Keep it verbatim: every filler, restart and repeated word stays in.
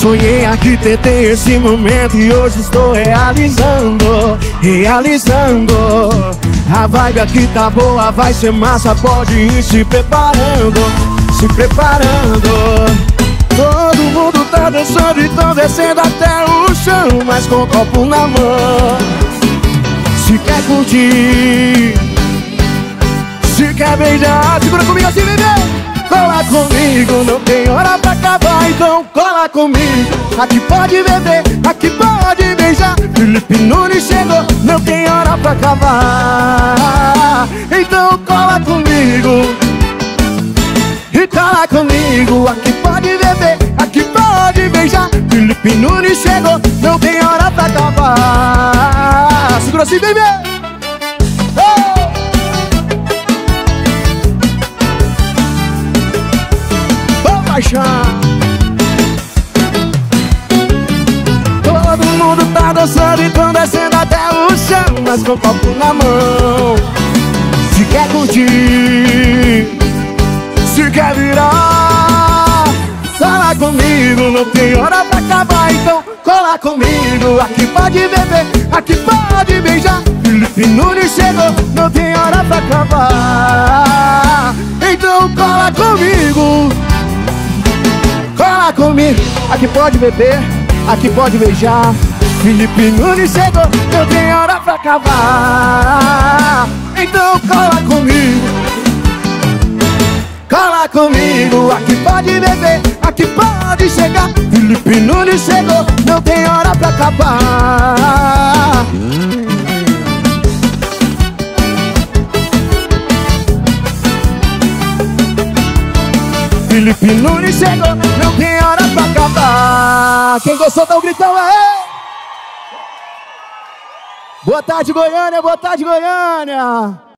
Sonhei, arquitetei esse momento e hoje estou realizando, realizando. A vibe aqui tá boa, vai ser massa, pode ir se preparando, se preparando. Todo mundo tá dançando e tão descendo até o chão, mas com o copo na mão. Se quer curtir, se quer beijar, segura comigo assim, bebê. Cola comigo, não tem hora pra acabar, então cola comigo. Aqui pode beber, aqui pode beijar. Felipe Nunes chegou, não tem hora pra acabar, então cola comigo. E cola comigo, aqui pode beber, aqui pode beijar. Felipe Nunes chegou, não tem hora pra acabar. Segura assim, bebê. Todo mundo tá dançando e tão descendo até o chão, mas com o copo na mão. Se quer curtir, se quer virar, cola comigo, não tem hora pra acabar, então cola comigo. Aqui pode beber, aqui pode beijar. Felipe Nunes chegou, não tem hora pra acabar, então cola comigo. Cola comigo, aqui pode beber, aqui pode beijar. Felipe Nunes chegou, não tem hora pra acabar, então cola comigo. Cola comigo, aqui pode beber, aqui pode chegar. Felipe Nunes chegou, não tem hora pra acabar. Felipe Nunes chegou, não tem hora pra acabar. Quem gostou dá um gritão aí. Boa tarde, Goiânia, boa tarde, Goiânia.